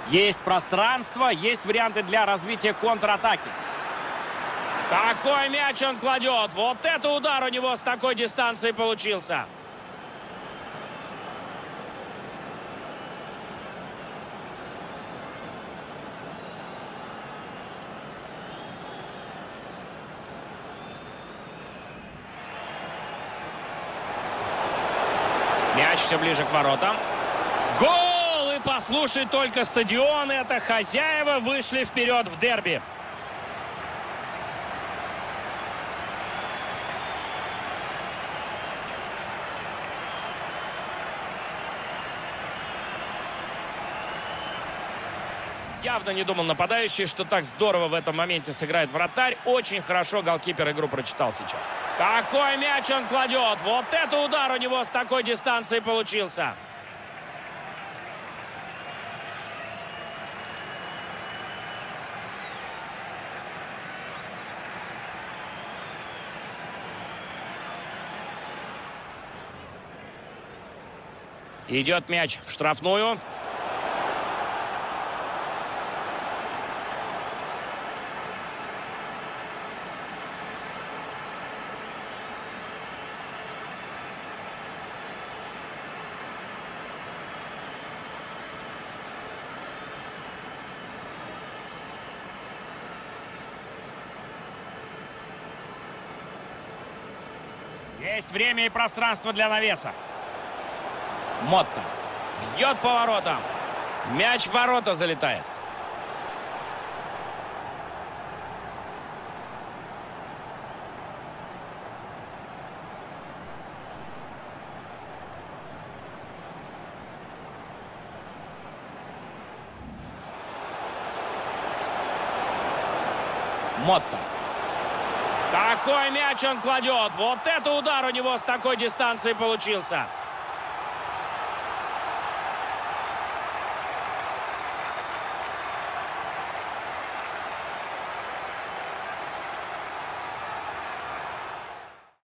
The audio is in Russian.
Есть пространство, есть варианты для развития контратаки. Какой мяч он кладет! Вот это удар у него с такой дистанции получился! Мяч все ближе к воротам. Гол! И послушай только стадион. Это хозяева вышли вперед в дерби. Явно не думал нападающий, что так здорово в этом моменте сыграет вратарь. Очень хорошо голкипер игру прочитал сейчас. Какой мяч он кладет! Вот это удар у него с такой дистанции получился! Идет мяч в штрафную. Есть время и пространство для навеса. Мотта бьет по воротам. Мяч в ворота залетает. Мотта. Какой мяч он кладет! Вот это удар у него с такой дистанции получился!